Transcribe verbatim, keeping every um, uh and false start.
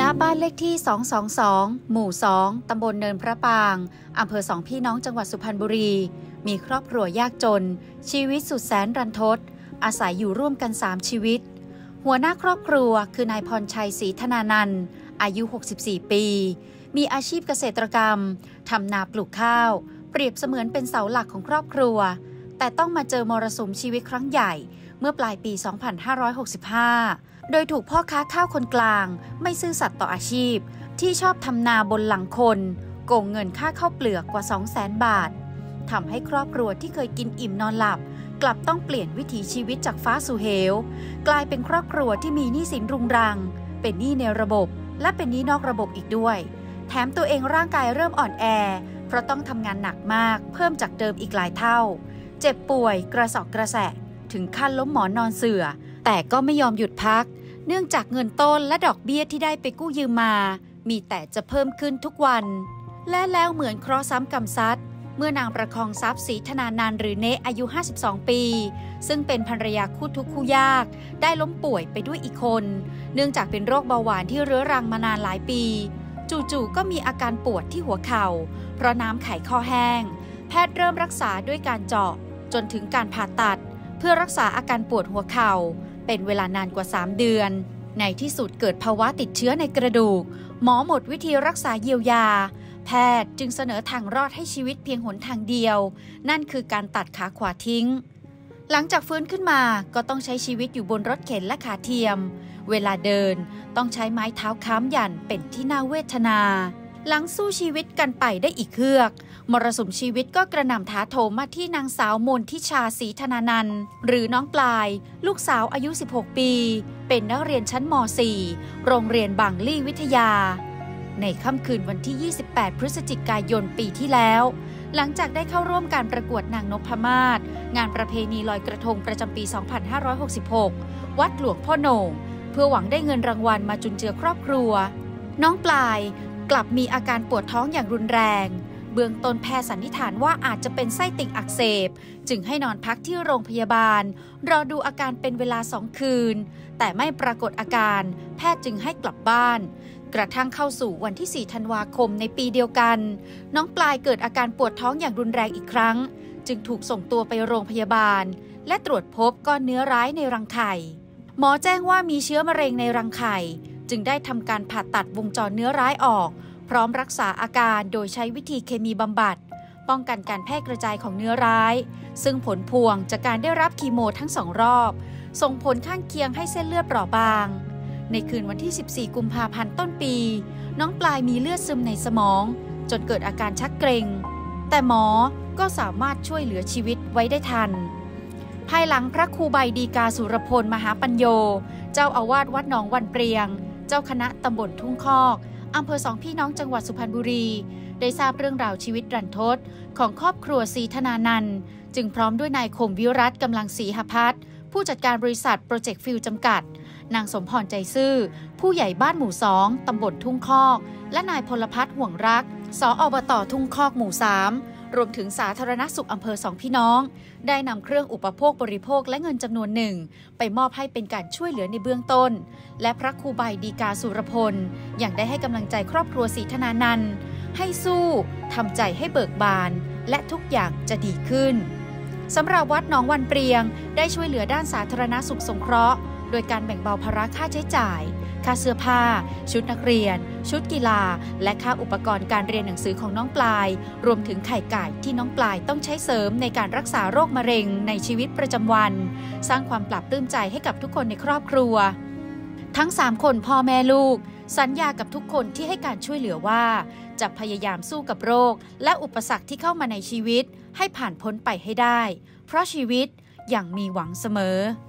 ณบ้านเลขที่สองสองสองหมู่สองตำบลเนินพระปางอำเภอสองพี่น้องจังหวัดสุพรรณบุรีมีครอบครัวยากจนชีวิตสุดแสนรันทดอาศัยอยู่ร่วมกันสามชีวิตหัวหน้าครอบครัวคือนายพรชัยศรีธนานันท์อายุหกสิบสี่ปีมีอาชีพเกษตรกรรมทำนาปลูกข้าวเปรียบเสมือนเป็นเสาหลักของครอบครัวแต่ต้องมาเจอมรสุมชีวิตครั้งใหญ่เมื่อปลายปี สองพันห้าร้อยหกสิบห้า โดยถูกพ่อค้าข้าวคนกลางไม่ซื่อสัตย์ต่ออาชีพที่ชอบทำนาบนหลังคนโกงเงินค่าข้าวเปลือกกว่า สองแสน บาททำให้ครอบครัวที่เคยกินอิ่มนอนหลับกลับต้องเปลี่ยนวิถีชีวิตจากฟ้าสู่เหวกลายเป็นครอบครัวที่มีหนี้สินรุงรังเป็นหนี้ในระบบและเป็นหนี้นอกระบบอีกด้วยแถมตัวเองร่างกายเริ่มอ่อนแอเพราะต้องทำงานหนักมากเพิ่มจากเดิมอีกหลายเท่าเจ็บป่วยกระสอบกระแสะถึงขั้นล้มหมอนนอนเสื่อแต่ก็ไม่ยอมหยุดพักเนื่องจากเงินต้นและดอกเบี้ยที่ได้ไปกู้ยืมมามีแต่จะเพิ่มขึ้นทุกวันและแล้วเหมือนเคราะห์ซ้ำกรรมซัดเมื่อนางประคองทรัพย์ศรีธนานันท์หรือเนอายุห้าสิบสองปีซึ่งเป็นภรรยาคู่ทุกข์คู่ยากได้ล้มป่วยไปด้วยอีกคนเนื่องจากเป็นโรคเบาหวานที่เรื้อรังมานานหลายปีจู่ๆก็มีอาการปวดที่หัวเข่าเพราะน้ำไขข้อแห้งแพทย์เริ่มรักษาด้วยการเจาะจนถึงการผ่าตัดเพื่อรักษาอาการปวดหัวเข่าเป็นเวลานานกว่าสามเดือนในที่สุดเกิดภาวะติดเชื้อในกระดูกหมอหมดวิธีรักษาเยียวยาแพทย์จึงเสนอทางรอดให้ชีวิตเพียงหนทางเดียวนั่นคือการตัดขาขวาทิ้งหลังจากฟื้นขึ้นมาก็ต้องใช้ชีวิตอยู่บนรถเข็นและขาเทียมเวลาเดินต้องใช้ไม้เท้าค้ำยันเป็นที่น่าเวทนาหลังสู้ชีวิตกันไปได้อีกเฮือกมรสุมชีวิตก็กระหน่ำถาโถมมาที่นางสาวมนทิชาศรีธนานันท์หรือน้องปลายลูกสาวอายุสิบหกปีเป็นนักเรียนชั้นม สี่ โรงเรียนบางลี่วิทยาในค่ำคืนวันที่ยี่สิบแปดพฤศจิกายนปีที่แล้วหลังจากได้เข้าร่วมการประกวดนางนพมาศงานประเพณีลอยกระทงประจำปี สองพันห้าร้อยหกสิบหก วัดหลวงพ่อโหน่งเพื่อหวังได้เงินรางวัลมาจุนเจือครอบครัวน้องปลายกลับมีอาการปวดท้องอย่างรุนแรงเบื้องต้นแพทย์สันนิษฐานว่าอาจจะเป็นไส้ติ่งอักเสบจึงให้นอนพักที่โรงพยาบาลรอดูอาการเป็นเวลาสองคืนแต่ไม่ปรากฏอาการแพทย์จึงให้กลับบ้านกระทั่งเข้าสู่วันที่สี่ธันวาคมในปีเดียวกันน้องปลายเกิดอาการปวดท้องอย่างรุนแรงอีกครั้งจึงถูกส่งตัวไปโรงพยาบาลและตรวจพบก้อนเนื้อร้ายในรังไข่หมอแจ้งว่ามีเชื้อมะเร็งในรังไข่จึงได้ทำการผ่าตัดวงจรเนื้อร้ายออกพร้อมรักษาอาการโดยใช้วิธีเคมีบำบัดป้องกันการแพร่กระจายของเนื้อร้ายซึ่งผลพวงจากการได้รับคีโมทั้งสองรอบส่งผลข้างเคียงให้เส้นเลือดเปราะบางในคืนวันที่สิบสี่กุมภาพันธ์ต้นปีน้องปลายมีเลือดซึมในสมองจนเกิดอาการชักเกร็งแต่หมอก็สามารถช่วยเหลือชีวิตไว้ได้ทันภายหลังพระครูใบดีกาสุรพลมหาปัญโยเจ้าอาวาสวัดหนองวันเปรียงเจ้าคณะตำบลทุ่งคอกอำเภอสองพี่น้องจังหวัดสุพรรณบุรีได้ทราบเรื่องราวชีวิตรันทดของครอบครัวศรีธนานันท์จึงพร้อมด้วยนายคมวิรัตกำลังศรีหพัฒน์ผู้จัดการบริษัทโปรเจกต์ฟิลจำกัดนางสมพรใจซื่อผู้ใหญ่บ้านหมู่สองตำบลทุ่งคอกและนายพลพัฒน์ห่วงรักสอบต.ทุ่งคอกหมู่สามรวมถึงสาธารณสุขอำเภอสองพี่น้องได้นำเครื่องอุปโภคบริโภคและเงินจำนวนหนึ่งไปมอบให้เป็นการช่วยเหลือในเบื้องต้นและพระครูใบดีกาสุรพลยังได้ให้กำลังใจครอบครัวศรีธนานันท์ให้สู้ทำใจให้เบิกบานและทุกอย่างจะดีขึ้นสำหรับวัดหนองวันเปรียงได้ช่วยเหลือด้านสาธารณสุขสงเคราะห์โดยการแบ่งเบาภาระค่าใช้จ่ายค่าเสื้อผ้าชุดนักเรียนชุดกีฬาและค่าอุปกรณ์การเรียนหนังสือของน้องปลายรวมถึงไข่ไก่ที่น้องปลายต้องใช้เสริมในการรักษาโรคมะเร็งในชีวิตประจำวันสร้างความปรับปลื้มใจให้กับทุกคนในครอบครัวทั้งสามคนพ่อแม่ลูกสัญญากับทุกคนที่ให้การช่วยเหลือว่าจะพยายามสู้กับโรคและอุปสรรคที่เข้ามาในชีวิตให้ผ่านพ้นไปให้ได้เพราะชีวิตยังมีหวังเสมอ